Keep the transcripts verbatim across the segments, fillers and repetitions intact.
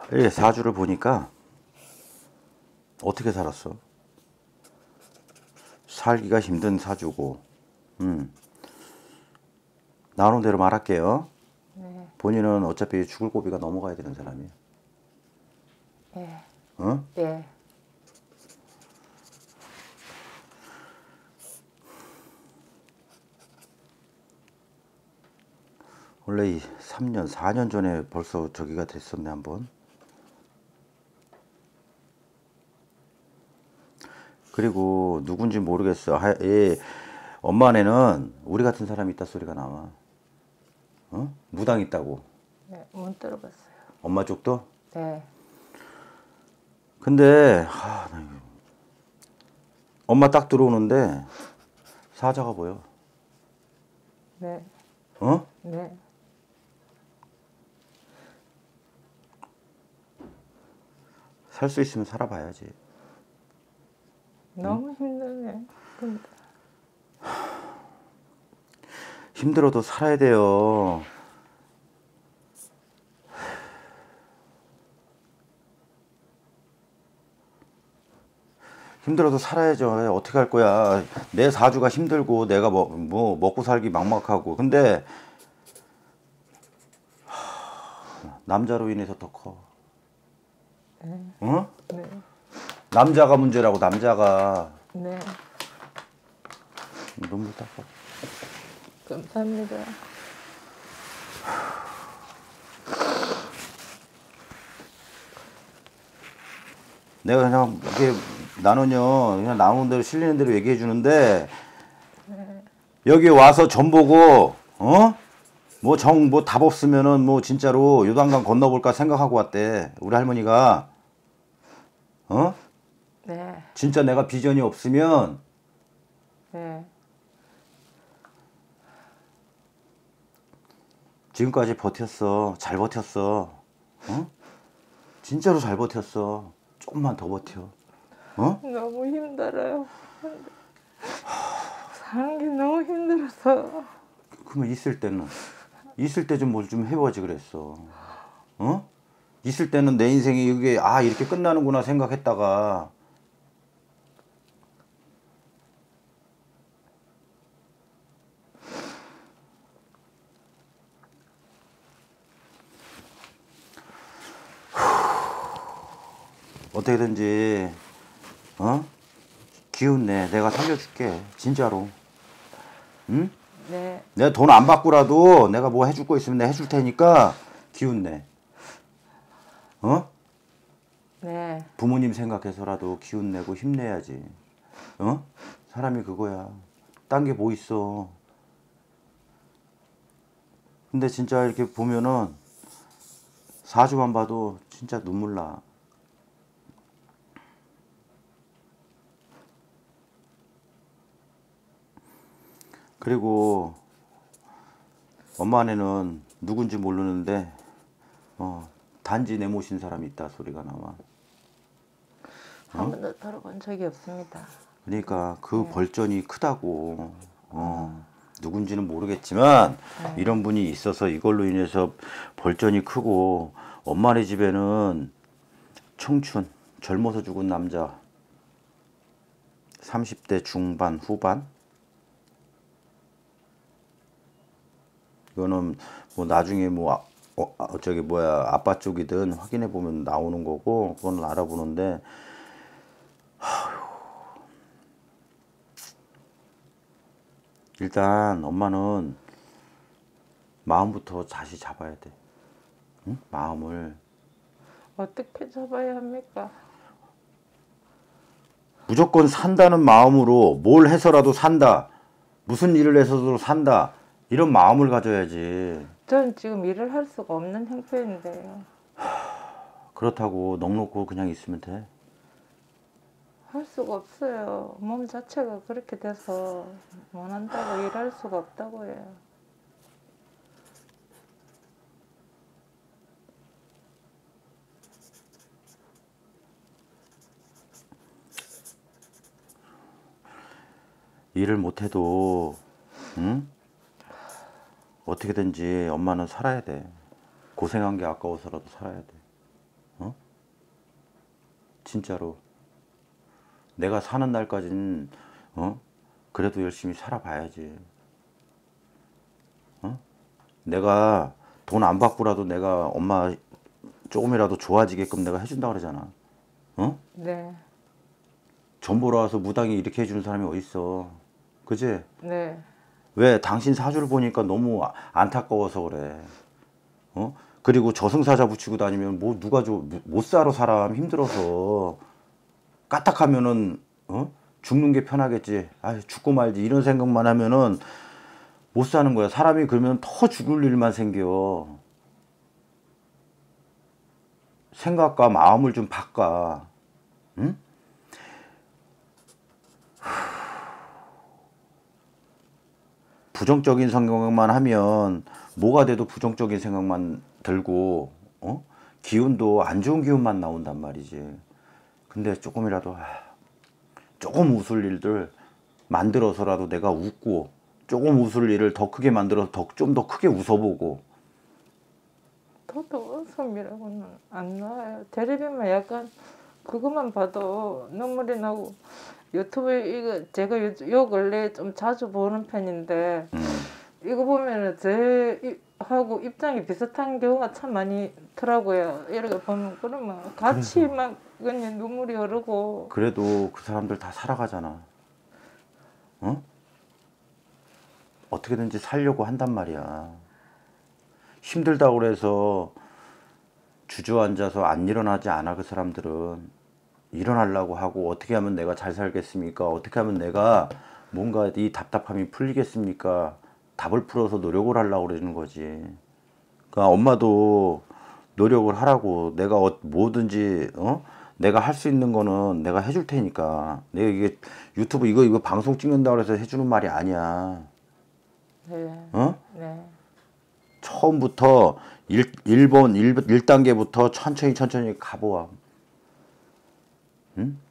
이렇게 사주를 보니까 어떻게 살았어? 살기가 힘든 사주고, 음. 나오는 대로 말할게요. 네. 본인은 어차피 죽을 고비가 넘어가야 되는 사람이에요. 예. 어? 예. 원래 이 삼 년, 사 년 전에 벌써 저기가 됐었네, 한번. 그리고 누군지 모르겠어. 하, 얘 엄마네는 우리 같은 사람이 있다 소리가 나와. 어? 무당 있다고. 네. 못 들어봤어요. 엄마 쪽도? 네. 근데 하, 나 이거- 엄마 딱 들어오는데 사자가 보여. 네. 어? 네. 살 수 있으면 살아봐야지. 너무 힘드네. 근데 힘들어도 살아야 돼요. 힘들어도 살아야죠. 어떻게 할 거야. 내 사주가 힘들고 내가 뭐, 뭐 먹고 살기 막막하고. 근데 하, 남자로 인해서 더 커. 네. 어? 네. 남자가 문제라고. 남자가. 네. 눈물 닦아. 감사합니다. 내가 그냥 이게 나는요 그냥 나오는 대로 실리는 대로 얘기해 주는데 여기 와서 점 보고 어? 뭐 정 뭐 답 없으면은 뭐 진짜로 요단강 건너볼까 생각하고 왔대. 우리 할머니가. 어? 네. 진짜 내가 비전이 없으면 네. 지금까지 버텼어. 잘 버텼어. 어? 진짜로 잘 버텼어. 조금만 더 버텨. 어? 너무 힘들어요. 사는 게 너무 힘들어서. 그러면 있을 때는 있을 때 좀 뭘 좀 해보지 그랬어. 어? 있을 때는 내 인생이 이게 아 이렇게 끝나는구나 생각했다가 어떻게든지 어? 기운 내. 내가 살려줄게. 진짜로. 응? 네. 내가 돈 안 받고라도 내가 뭐 해줄 거 있으면 내가 해줄 테니까 기운 내. 어? 네. 부모님 생각해서라도 기운 내고 힘내야지. 어? 사람이 그거야. 딴 게 뭐 있어. 근데 진짜 이렇게 보면은 사주만 봐도 진짜 눈물 나. 그리고 엄마네는 누군지 모르는데 어, 단지 내모신 사람이 있다 소리가 나와. 한 번도 들어본 적이 없습니다. 그러니까 그 네. 벌전이 크다고. 어, 누군지는 모르겠지만 네. 이런 분이 있어서 이걸로 인해서 벌전이 크고 엄마네 집에는 청춘, 젊어서 죽은 남자 삼십 대 중반, 후반 이거는 뭐 나중에 뭐 아, 어, 아, 저기 뭐야 아빠 쪽이든 확인해 보면 나오는 거고 그건 알아보는데 일단 엄마는 마음부터 다시 잡아야 돼. 응? 마음을 어떻게 잡아야 합니까? 무조건 산다는 마음으로 뭘 해서라도 산다. 무슨 일을 해서도 산다. 이런 마음을 가져야지. 전 지금 일을 할 수가 없는 형편인데요. 그렇다고 넉넉고 그냥 있으면 돼. 할 수가 없어요. 몸 자체가 그렇게 돼서 원한다고 일할 수가 없다고 해요. 일을 못해도 응? 어떻게든지 엄마는 살아야 돼. 고생한 게 아까워서라도 살아야 돼. 어? 진짜로. 내가 사는 날까지는 어? 그래도 열심히 살아봐야지. 어? 내가 돈 안 받고라도 내가 엄마 조금이라도 좋아지게끔 내가 해준다 그러잖아. 어? 네. 전 보러 와서 무당이 이렇게 해주는 사람이 어딨어. 그지? 네. 왜 당신 사주를 보니까 너무 아- 안타까워서 그래. 어? 그리고 저승사자 붙이고 다니면 뭐 누가 줘, 못 살아 사람 힘들어서 까딱하면은 어? 죽는 게 편하겠지. 아 죽고 말지 이런 생각만 하면은 못 사는 거야. 사람이 그러면 더 죽을 일만 생겨. 생각과 마음을 좀 바꿔. 응? 부정적인 생각만 하면 뭐가 돼도 부정적인 생각만 들고 어? 기운도 안 좋은 기운만 나온단 말이지. 근데 조금이라도 아, 조금 웃을 일들 만들어서라도 내가 웃고 조금 웃을 일을 더 크게 만들어서 더, 좀 더 크게 웃어보고. 저도 웃음이라고는 안 나와요. 텔레비만 약간 그것만 봐도 눈물이 나고 유튜브 이거 제가 요, 요 근래 좀 자주 보는 편인데 음. 이거 보면은 제 하고 입장이 비슷한 경우가 참 많이 더라고요. 이렇게 보면 그러면 같이 그래서. 막 그냥 눈물이 흐르고. 그래도 그 사람들 다 살아가잖아. 어? 어떻게든지 살려고 한단 말이야. 힘들다고 그래서 주저앉아서 안 일어나지 않아. 그 사람들은 일어나려고 하고 어떻게 하면 내가 잘 살겠습니까? 어떻게 하면 내가 뭔가 이 답답함이 풀리겠습니까? 답을 풀어서 노력을 하려고 그러는 거지. 그러니까 엄마도 노력을 하라고. 내가 어, 뭐든지 어? 내가 할 수 있는 거는 내가 해줄 테니까. 내가 이게 유튜브 이거 이거 방송 찍는다고 해서 해주는 말이 아니야. 네. 어? 네. 처음부터 일, 일본 일 단계부터 천천히 천천히 가보아. 응?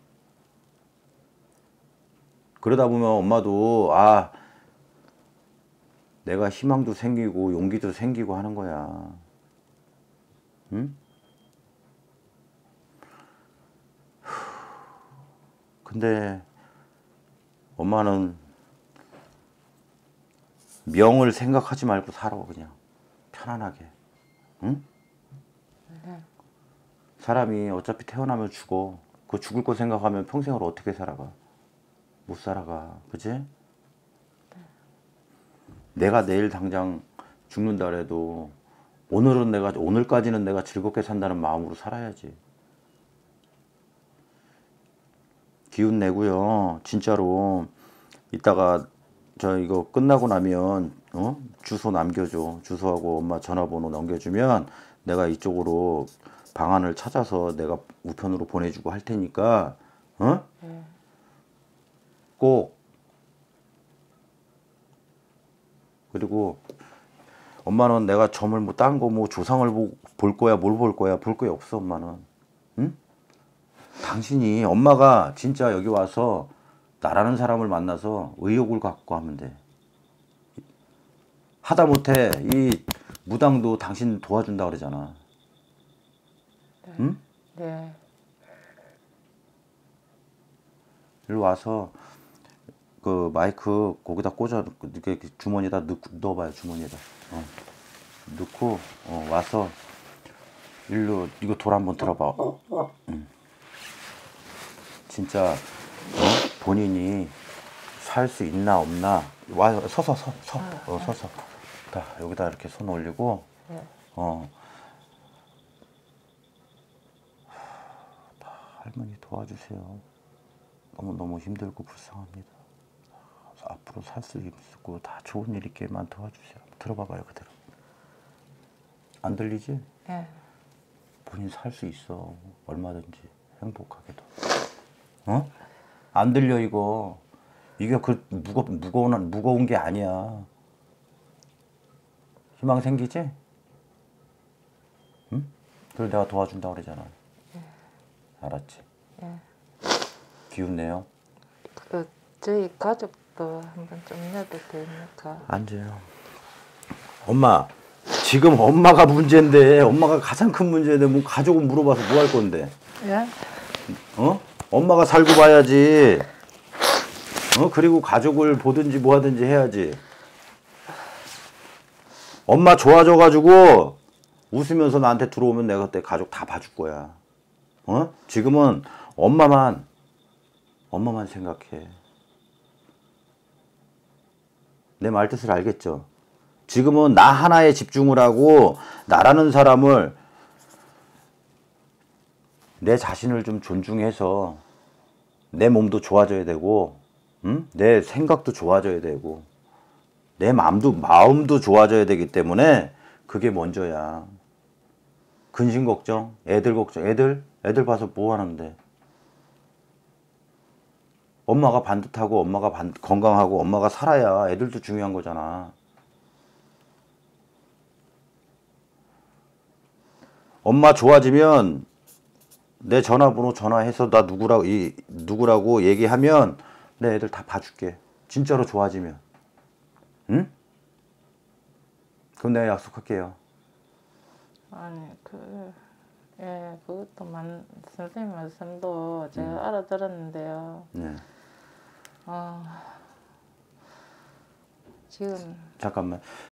그러다 보면 엄마도 아 내가 희망도 생기고 용기도 생기고 하는 거야. 응? 근데 엄마는 명을 생각하지 말고 살아. 그냥 편안하게. 응? 네. 사람이 어차피 태어나면 죽어. 그 죽을 거 생각하면 평생을 어떻게 살아가? 못 살아가. 그치? 내가 내일 당장 죽는다 그래도 오늘은 내가 오늘까지는 내가 즐겁게 산다는 마음으로 살아야지. 기운 내고요. 진짜로 이따가 저 이거 끝나고 나면 어? 주소 남겨줘. 주소하고 엄마 전화번호 넘겨주면 내가 이쪽으로 방안을 찾아서 내가 우편으로 보내주고 할 테니까 어? 네. 꼭. 그리고 엄마는 내가 점을 뭐 딴 거 뭐 조상을 보, 볼 거야 뭘 볼 거야 볼 거야 없어. 엄마는. 응? 당신이 엄마가 진짜 여기 와서 나라는 사람을 만나서 의욕을 갖고 하면 돼. 하다못해 이 무당도 당신 도와준다 그러잖아. 네. 응? 네. 일로 와서 그 마이크 거기다 꽂아 이렇게 주머니에다 넣, 넣어봐요. 주머니에다 어. 넣고 어, 와서 일로 이거 돌 한번 들어봐. 응. 진짜 어? 본인이 살 수 있나 없나 와 서서 서, 서. 어, 서서 자, 여기다 이렇게 손 올리고 네. 어 할머니 도와주세요. 너무너무 힘들고 불쌍합니다. 앞으로 살 수 있고 다 좋은 일 있게만 도와주세요. 들어봐봐요. 그대로. 안 들리지? 네. 본인 살 수 있어. 얼마든지 행복하게도. 어? 안 들려 이거. 이게 그 무거 무거운 무거운 게 아니야. 희망 생기지? 응? 그걸 내가 도와준다 그러잖아. 알았지? 네. 기운 내요. 그 저희 가족도 한번 좀 내도 됩니까? 앉아요. 엄마, 지금 엄마가 문제인데 엄마가 가장 큰 문제인데 뭐 가족은 물어봐서 뭐 할 건데? 예? 엄마가 살고 봐야지. 어? 그리고 가족을 보든지 뭐 하든지 해야지. 엄마 좋아져가지고 웃으면서 나한테 들어오면 내가 그때 가족 다 봐줄 거야. 어? 지금은 엄마만, 엄마만 생각해. 내 말뜻을 알겠죠? 지금은 나 하나에 집중을 하고 나라는 사람을 내 자신을 좀 존중해서 내 몸도 좋아져야 되고, 응? 내 생각도 좋아져야 되고, 내 마음도 마음도 좋아져야 되기 때문에 그게 먼저야. 근심 걱정, 애들 걱정, 애들 애들 봐서 뭐 하는데? 엄마가 반듯하고 엄마가 반, 건강하고 엄마가 살아야 애들도 중요한 거잖아. 엄마 좋아지면 내 전화번호 전화해서 나 누구라고 이 누구라고 얘기하면 내 애들 다 봐줄게. 진짜로 좋아지면. 응? 그럼 내가 약속할게요. 아니 그 예, 그것도 만 선생님 말씀도 제가 음. 알아들었는데요. 네. 어, 지금 잠깐만.